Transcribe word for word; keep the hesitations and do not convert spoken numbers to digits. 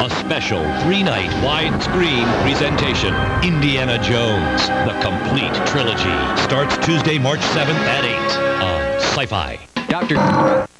A special three-night widescreen presentation. Indiana Jones, the complete trilogy. Starts Tuesday, March seventh at eight on Sci Fi. Doctor